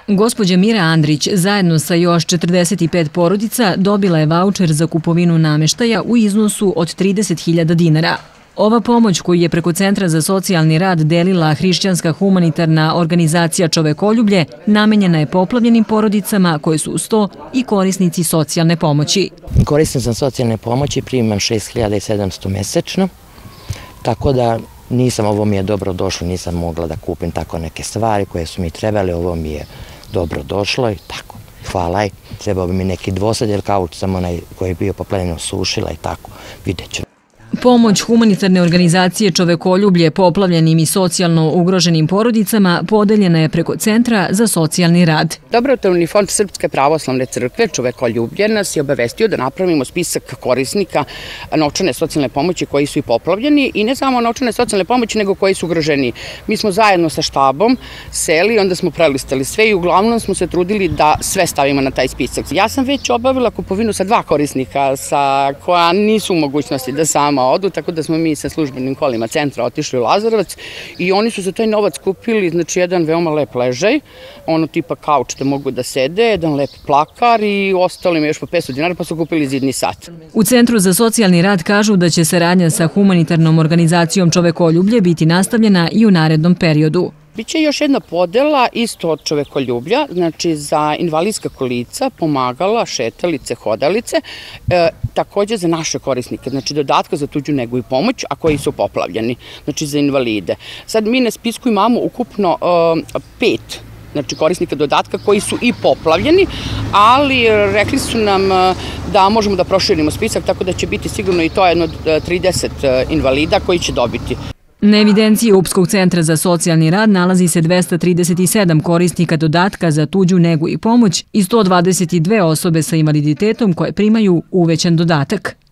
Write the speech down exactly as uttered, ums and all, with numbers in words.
Gospođa Mira Andrić zajedno sa još četrdeset pet porodica dobila je vaučer za kupovinu nameštaja u iznosu od trideset hiljada dinara. Ova pomoć koju je preko Centra za socijalni rad delila hrišćanska humanitarna organizacija Čovekoljublje namenjena je poplavljenim porodicama koje su uz to i korisnici socijalne pomoći. Korisnik sam socijalne pomoći, primam šest hiljada sedamsto mesečno, tako da nisam, ovo mi je dobro došlo, nisam mogla da kupim tako neke stvari koje su mi trebale, ovo mi je dobro došlo i tako. Hvala i trebao bi mi neki dvosed, jer kauč sam onaj koji je bio poplavljen osušila i tako, vidjet ću. Pomoć humanitarne organizacije Čovekoljublje poplavljenim i socijalno ugroženim porodicama podeljena je preko Centra za socijalni rad. Dobrotvorni fond Srpske pravoslavne crkve Čovekoljublje nas je obavestio da napravimo spisak korisnika novčane socijalne pomoći koji su i poplavljeni i ne samo novčane socijalne pomoći, nego koji su ugroženi. Mi smo zajedno sa štabom seli, onda smo prelistali sve i uglavnom smo se trudili da sve stavimo na taj spisak. Ja sam već obavila kupovinu sa dva korisnika sa koja nisu u mogućnosti da sama odu, tako da smo mi sa službenim kolima centra otišli u Lazarevac i oni su za taj novac kupili, znači, jedan veoma lep ležaj, ono tipa kauč da mogu da sede, jedan lep plakar i ostalo im još po petsto dinara, pa su kupili zidni sat. U Centru za socijalni rad kažu da će saradnja sa humanitarnom organizacijom Čovekoljublje biti nastavljena i u narednom periodu. Biće još jedna podela isto od Čovekoljublja, znači za invalidska kolica, pomagala, šetalice, hodalice, e, takođe za naše korisnike, znači dodatka za tuđu negu i pomoć, a koji su poplavljeni, znači za invalide. Sad mi na spisku imamo ukupno e, pet znači korisnika dodatka koji su i poplavljeni, ali rekli su nam da možemo da proširimo spisak, tako da će biti sigurno i to jedno trideset invalida koji će dobiti. Na evidenciji Upskog centra za socijalni rad nalazi se dvesta trideset sedam korisnika dodatka za tuđu negu i pomoć i sto dvadeset dve osobe sa invaliditetom koje primaju uvećan dodatak.